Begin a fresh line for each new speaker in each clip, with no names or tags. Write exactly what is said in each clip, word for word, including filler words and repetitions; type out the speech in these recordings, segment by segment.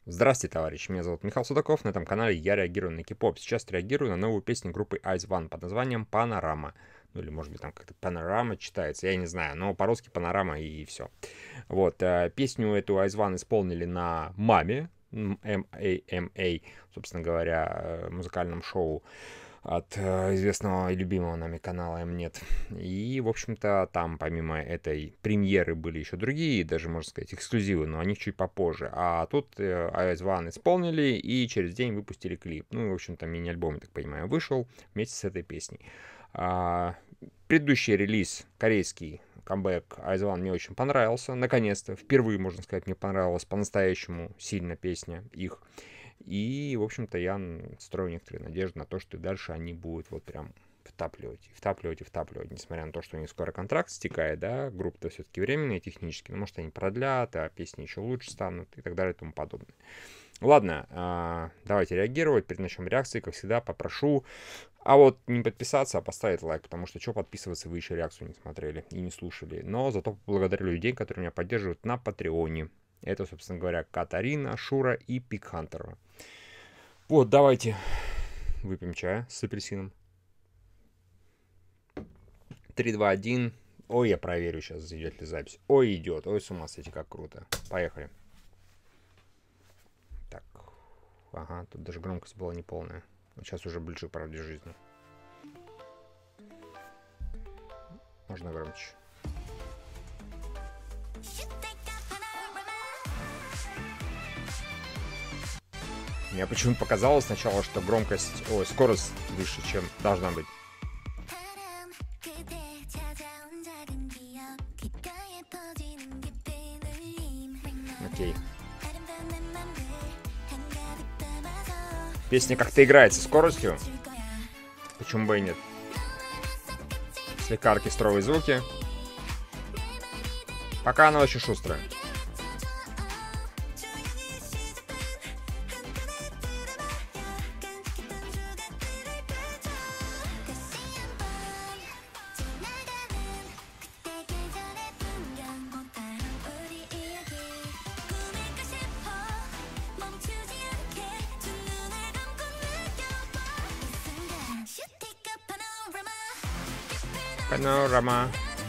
Здравствуйте, товарищи, меня зовут Михаил Судаков, на этом канале я реагирую на кей-поп. Сейчас реагирую на новую песню группы IZ*ONE под названием «Панорама». Ну или, может быть, там как-то «Панорама» читается, я не знаю, но по-русски «Панорама» и все. Вот, э, песню эту IZ*ONE исполнили на «Маме», эм эй эм эй, собственно говоря, э, музыкальном шоу от э, известного и любимого нами канала Mnet. И, в общем-то, там помимо этой премьеры были еще другие, даже, можно сказать, эксклюзивы, но они чуть попозже. А тут э, IZ*ONE исполнили и через день выпустили клип. Ну и, в общем-то, мини-альбом, я так понимаю, вышел вместе с этой песней. А, предыдущий релиз, корейский камбэк IZ*ONE, мне очень понравился. Наконец-то, впервые, можно сказать, мне понравилась по-настоящему сильно песня их. И, в общем-то, я строю некоторые надежды на то, что дальше они будут вот прям втапливать, втапливать и втапливать, несмотря на то, что у них скоро контракт стекает, да, группа-то все-таки временная технически, но может они продлят, а песни еще лучше станут и так далее и тому подобное. Ладно, давайте реагировать. Перед началом реакции, как всегда, попрошу, а вот не подписаться, а поставить лайк, потому что что подписываться, вы еще реакцию не смотрели и не слушали. Но зато благодарю людей, которые меня поддерживают на Патреоне. Это, собственно говоря, Катарина, Шура и Пикхантер. Вот, давайте выпьем чая с апельсином. три, два, один. Ой, я проверю сейчас, идет ли запись. Ой, идет. Ой, с ума сойти, как круто. Поехали. Так. Ага, тут даже громкость была неполная. Сейчас уже ближе к правде жизни. Можно громче. Мне почему-то показалось сначала, что громкость, ой, скорость выше, чем должна быть. Окей. Песня как-то играет со скоростью. Почему бы и нет? Слегка оркестровые звуки. Пока она очень шустрая. Панорама.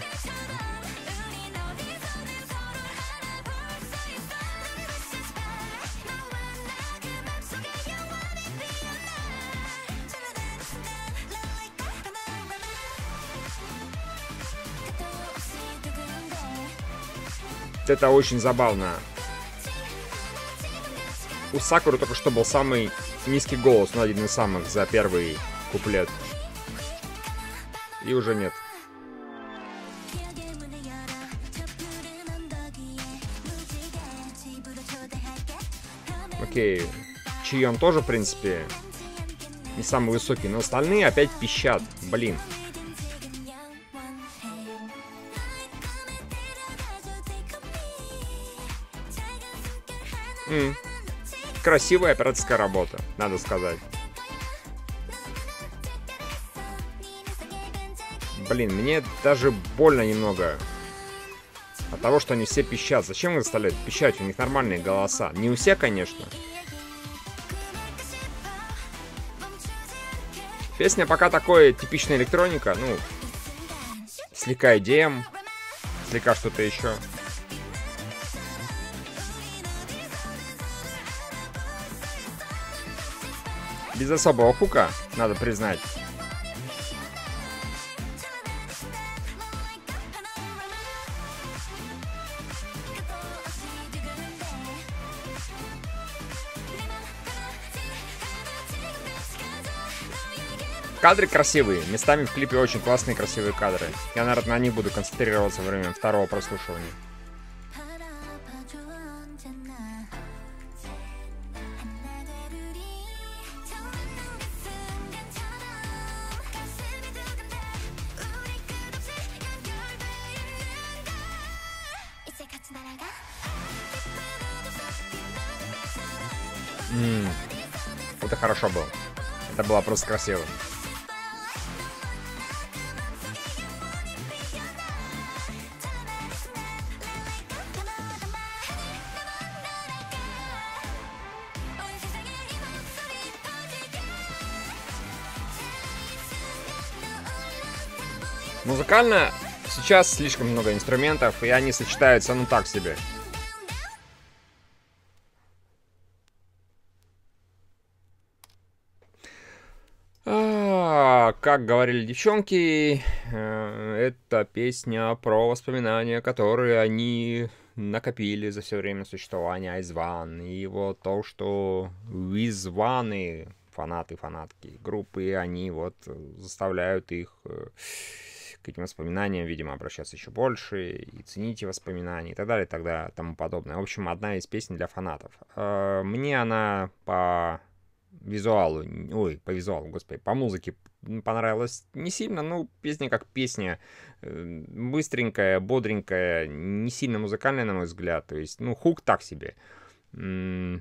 Это очень забавно. У Сакуры только что был самый низкий голос, но один из самых за первый куплет. И уже нет. Окей. Чион тоже, в принципе, не самый высокий, но остальные опять пищат. Блин. М-м. Красивая операторская работа, надо сказать. Блин, мне даже больно немного от того, что они все пищат. Зачем их заставляют пищать? У них нормальные голоса. Не у всех, конечно. Песня пока такой типичная электроника. Ну, слегка и ди эм, слегка что-то еще. Без особого хука, надо признать. Кадры красивые. Местами в клипе очень классные красивые кадры. Я, наверное, на них буду концентрироваться во время второго прослушивания. М-м, это хорошо было. Это было просто красиво. Музыкально сейчас слишком много инструментов, и они сочетаются, ну, так себе. А, как говорили девчонки, э, это песня про воспоминания, которые они накопили за все время существования IZ*ONE. И вот то, что WIZ*ONE, фанаты, фанатки группы, они вот заставляют их э, к этим воспоминаниям, видимо, обращаться еще больше, и цените воспоминания, и так далее, и так далее, и тому подобное. В общем, одна из песен для фанатов. Э, мне она по визуалу, ой, по визуалу, господи, по музыке понравилась не сильно, ну, песня как песня, э, быстренькая, бодренькая, не сильно музыкальная, на мой взгляд, то есть, ну, хук так себе. М,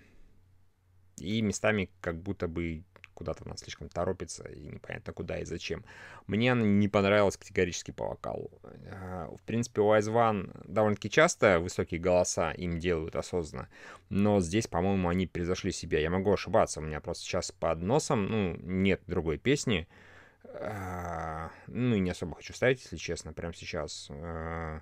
И местами как будто бы куда-то она слишком торопится, и непонятно куда и зачем. Мне она не понравилась категорически по вокалу. А, В принципе, у IZ*ONE довольно-таки часто высокие голоса им делают осознанно, но здесь, по-моему, они превзошли себя. Я могу ошибаться, у меня просто сейчас под носом, ну, нет другой песни. А, Ну, и не особо хочу ставить, если честно, прямо сейчас, а,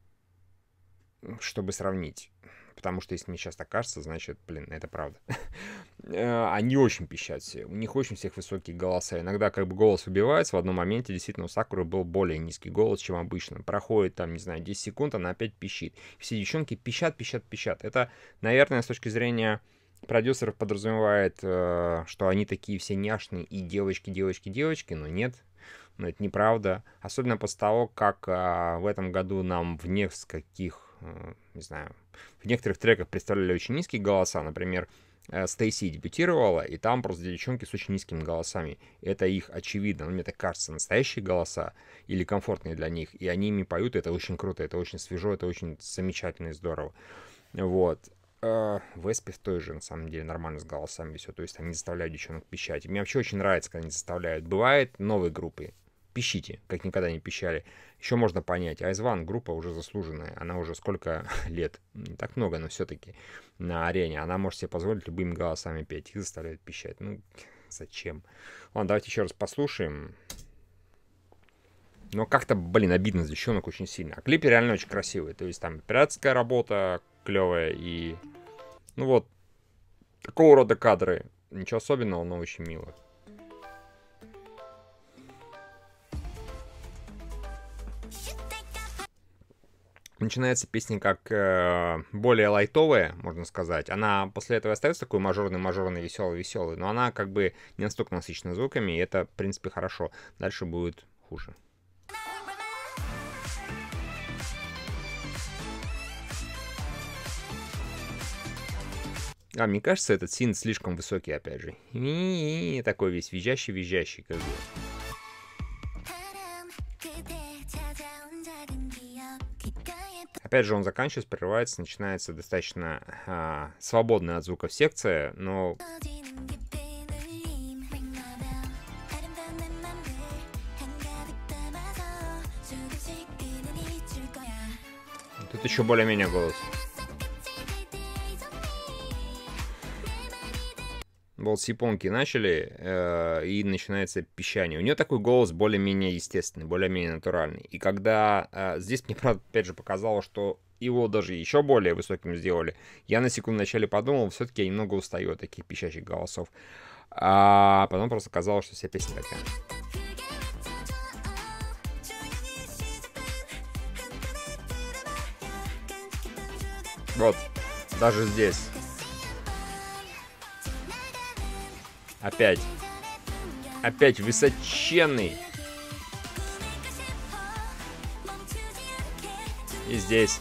чтобы сравнить. Потому что если мне сейчас так кажется, значит, блин, это правда. Э, Они очень пищат все. У них очень всех высокие голоса. Иногда как бы голос убивается. В одном моменте действительно у Сакуры был более низкий голос, чем обычно. Проходит там, не знаю, десять секунд, она опять пищит. Все девчонки пищат, пищат, пищат. Это, наверное, с точки зрения продюсеров подразумевает, э, что они такие все няшные и девочки, девочки, девочки, но нет. Но это неправда. Особенно после того, как а, в этом году нам в нескольких, э, не знаю, в некоторых треках представляли очень низкие голоса. Например, э, Стейси дебютировала, и там просто девчонки с очень низкими голосами. Это их, очевидно, ну, мне так кажется, настоящие голоса или комфортные для них. И они ими поют, это очень круто, это очень свежо, это очень замечательно и здорово. Вот. Э, Веспи в той же, на самом деле, нормально с голосами все. То есть они заставляют девчонок пищать. И мне вообще очень нравится, когда они заставляют. Бывает новые группы. Пищите, как никогда не пищали. Еще можно понять, IZ*ONE группа уже заслуженная. Она уже сколько лет, не так много, но все-таки на арене. Она может себе позволить любыми голосами петь. Их заставляют пищать. Ну, зачем? Ладно, давайте еще раз послушаем. Но как-то, блин, обидно за девчонок очень сильно. А клипы реально очень красивые. То есть там пиратская работа клевая и... Ну вот, такого рода кадры. Ничего особенного, но очень мило. Начинается песня как э, более лайтовая, можно сказать. Она после этого остается такой мажорный, мажорный, веселый, веселый. Но она как бы не настолько насыщена звуками, и это, в принципе, хорошо. Дальше будет хуже. А, мне кажется, этот синт слишком высокий, опять же. И такой весь визжащий-визжащий, как бы. Опять же, он заканчивается, прерывается, начинается достаточно а, свободная от звуков секция, но... Тут еще более-менее голос. Вот с японки начали, э, и начинается пищание. У нее такой голос более-менее естественный, более-менее натуральный. И когда э, здесь мне, правда, опять же показало, что его даже еще более высоким сделали, я на секунду вначале подумал, все-таки я немного устаю от таких пищащих голосов. А потом просто казалось, что вся песня такая. Вот, даже здесь. Опять. Опять высоченный. И здесь.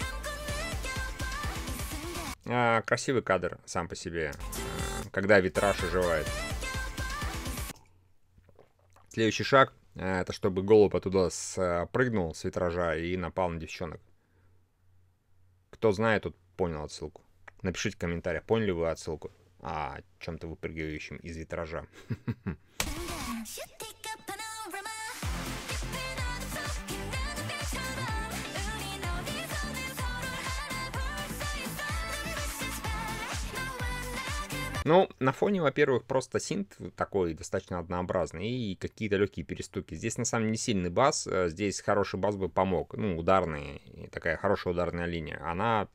А, красивый кадр сам по себе. А, когда витраж оживает. Следующий шаг. А, это чтобы голубь оттуда спрыгнул с витража и напал на девчонок. Кто знает, тот понял отсылку. Напишите в комментариях, поняли вы отсылку о чем-то выпрыгивающем из витража. Ну, на фоне, во-первых, просто синт такой достаточно однообразный и какие-то легкие перестуки. Здесь, на самом деле, не сильный бас, здесь хороший бас бы помог. Ну, ударный, такая хорошая ударная линия. Она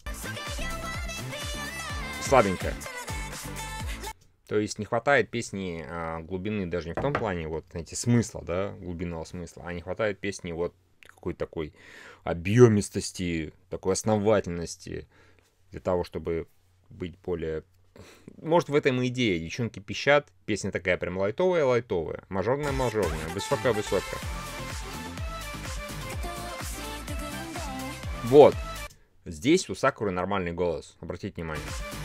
слабенькая. То есть не хватает песни а, глубины даже не в том плане, вот, знаете, смысла, да, глубинного смысла, а не хватает песни вот какой-то такой объемистости, такой основательности для того, чтобы быть более... Может, в этом и идея. Девчонки пищат, песня такая прям лайтовая-лайтовая, мажорная-мажорная, высокая-высокая. Вот. Здесь у Сакуры нормальный голос, обратите внимание.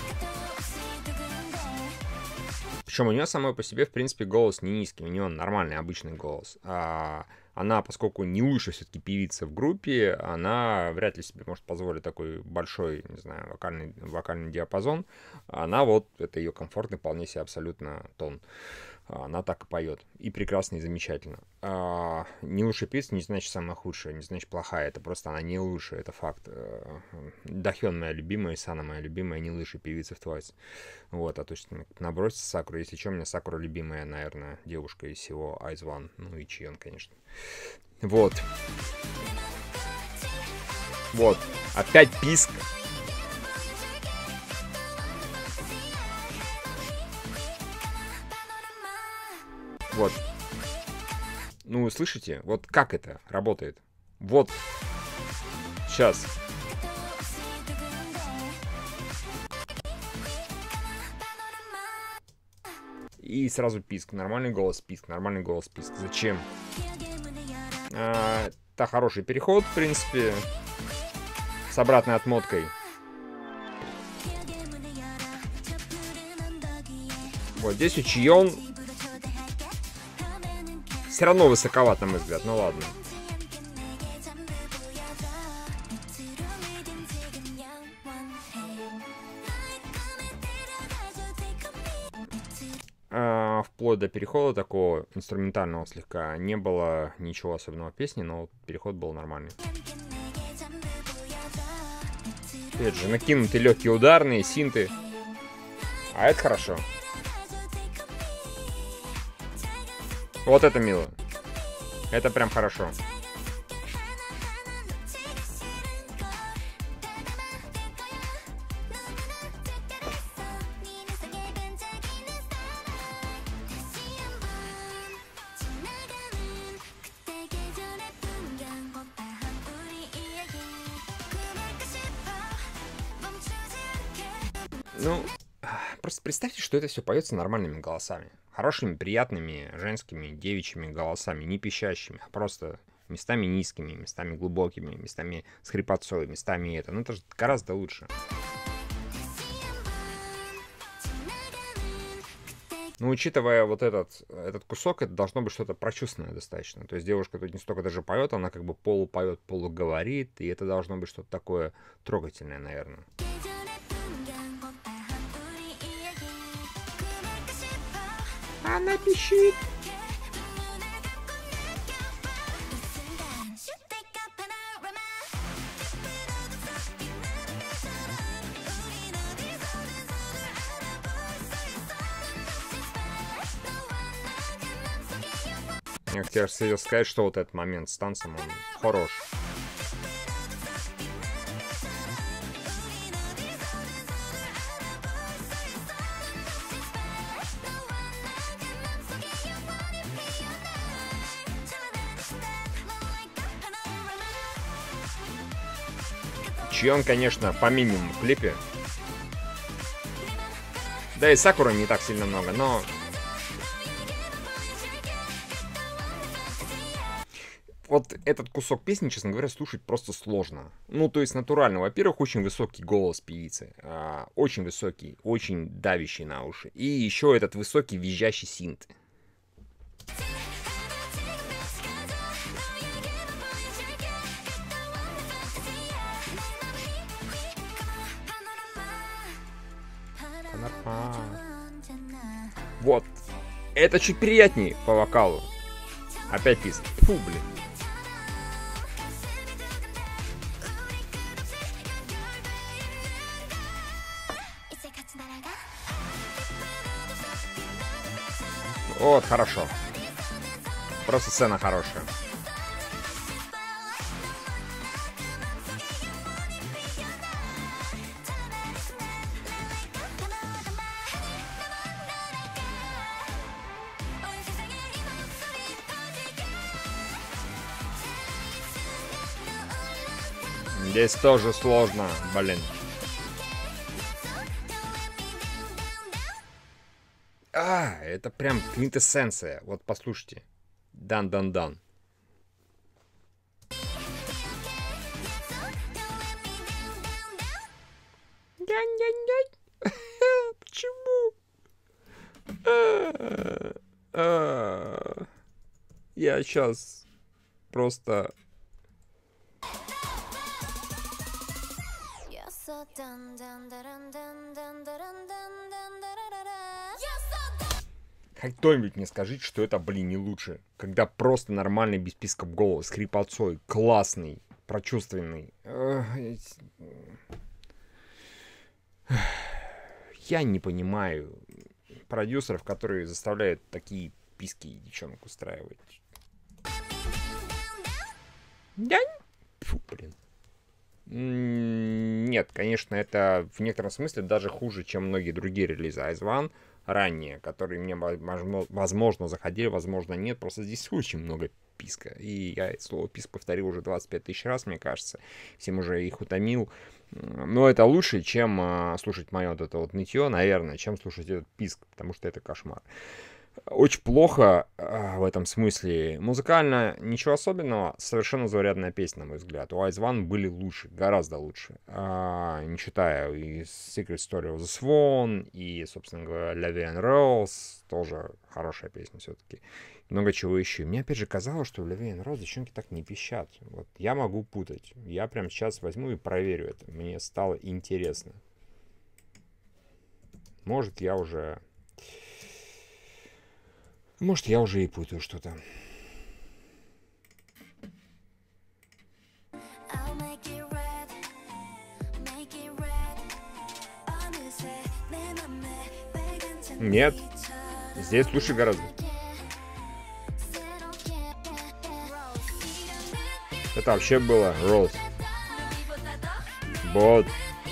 Причем у нее самой по себе, в принципе, голос не низкий, у нее нормальный, обычный голос. А она, поскольку не лучшая все-таки певица в группе, она вряд ли себе может позволить такой большой, не знаю, вокальный, вокальный диапазон. Она вот, это ее комфортный, вполне себе абсолютно тон. Она так и поет. И прекрасно, и замечательно. А, не лучшая певица не значит самая худшая, не значит плохая. Это просто она не лучшая, это факт. Дахён моя любимая, Сана моя любимая, не лучшая певица в Твайс. Вот, а то есть набросится Сакура. Если что, у меня Сакура любимая, наверное, девушка из всего Айз Ван. Ну и Чион, конечно. Вот. Вот. Опять писк. Вот. Ну, слышите? Вот как это работает? Вот. Сейчас. И сразу писк. Нормальный голос, писк. Нормальный голос, писк. Зачем? А, это хороший переход, в принципе. С обратной отмоткой. Вот здесь у Чион все равно высоковат, на мой взгляд. Ну ладно. А, вплоть до перехода такого инструментального слегка не было ничего особенного в песне, но переход был нормальный. Опять же, накинуты легкие ударные, синты. А это хорошо. Вот это мило. Это прям хорошо. Ну, просто представьте, что это все поется нормальными голосами. Хорошими, приятными, женскими, девичьими голосами, не пищащими, а просто местами низкими, местами глубокими, местами с хрипотцой, местами это. Ну, это же гораздо лучше. Но учитывая вот этот, этот кусок, это должно быть что-то прочувственное достаточно. То есть девушка тут не столько даже поет, она как бы полупоет, полуговорит, и это должно быть что-то такое трогательное, наверное. Она пищит. Я хотел сказать, что вот этот момент с танцем, он хорош. Чион, конечно, по минимуму в клипе. Да и Сакуры не так сильно много, но... Вот этот кусок песни, честно говоря, слушать просто сложно. Ну, то есть натурально. Во-первых, очень высокий голос певицы. А, очень высокий, очень давящий на уши. И еще этот высокий визжащий синт. Вот. Это чуть приятнее по вокалу. Опять писк. Фу, блин. Вот, хорошо. Просто сцена хорошая. Здесь тоже сложно, блин. А, это прям квинтэссенция. Вот послушайте. Дан-дан-дан. Почему? Я сейчас просто... Хоть кто-нибудь мне скажите, что это, блин, не лучше. Когда просто нормальный, без писков голос, скрипотцой, классный, прочувственный. Я не понимаю продюсеров, которые заставляют такие писки девчонок устраивать. Фу, блин. Нет, конечно, это в некотором смысле даже хуже, чем многие другие релизы Айз Ван ранее, которые мне, возможно, заходили, возможно, нет. Просто здесь очень много писка. И я это слово писк повторил уже двадцать пять тысяч раз, мне кажется. Всем уже их утомил. Но это лучше, чем э, слушать мое вот это вот нытье, наверное, чем слушать этот писк, потому что это кошмар. Очень плохо э, в этом смысле. Музыкально ничего особенного. Совершенно заурядная песня, на мой взгляд. У Айз Ван были лучше, гораздо лучше. Э, не считая и Secret Story of the Swan, и, собственно говоря, Levy and Rose. Тоже хорошая песня все-таки. Много чего еще. Мне опять же казалось, что в Levy and Rose девчонки так не пищат. Вот я могу путать. Я прямо сейчас возьму и проверю это. Мне стало интересно. Может, я уже... Может, я уже и путаю что-то. Нет. Здесь лучше гораздо. Это вообще было Роуз. Вот.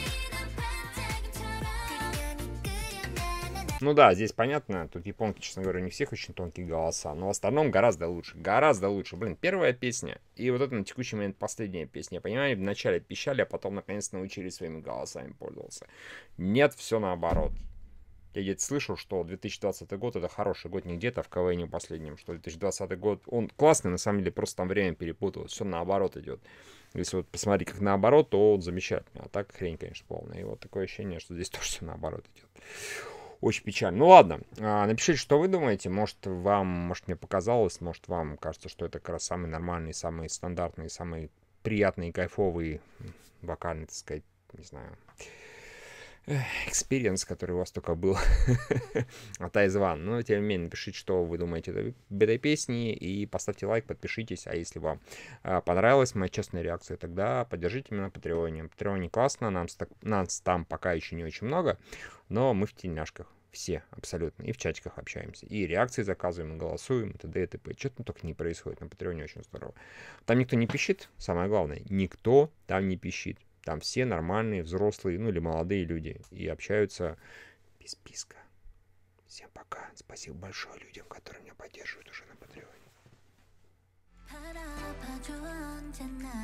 Ну да, здесь понятно, тут японки, честно говоря, не всех очень тонкие голоса, но в остальном гораздо лучше, гораздо лучше. Блин, первая песня, и вот это на текущий момент последняя песня. Я понимаю, вначале пищали, а потом наконец научились своими голосами пользоваться. Нет, все наоборот. Я где-то слышал, что две тысячи двадцатый год это хороший год, не где-то в КВН последнем, что две тысячи двадцатый год, он классный, на самом деле, просто там время перепуталось, все наоборот идет. Если вот посмотреть как наоборот, то он замечательный, а так хрень, конечно, полная. И вот такое ощущение, что здесь тоже все наоборот идет. Очень печально. Ну ладно, напишите, что вы думаете. Может, вам, может, мне показалось, может, вам кажется, что это как раз самый нормальный, самый стандартный, самый приятный, кайфовый, вокальный, так сказать, не знаю, экспириенс, который у вас только был от Айз Ван. Но, тем не менее, напишите, что вы думаете об этой песне, и поставьте лайк, подпишитесь. А если вам а, понравилась моя честная реакция, тогда поддержите меня на Патреоне. Патреоне классно, нам, нас там пока еще не очень много, но мы в тельняшках. Все, абсолютно. И в чатиках общаемся. И реакции заказываем, и голосуем, и т.д. и т.п. Что-то только не происходит. На Патреоне очень здорово. Там никто не пищит, самое главное. Никто там не пищит. Там все нормальные, взрослые, ну или молодые люди. И общаются без писка. Всем пока. Спасибо большое людям, которые меня поддерживают уже на Патреоне.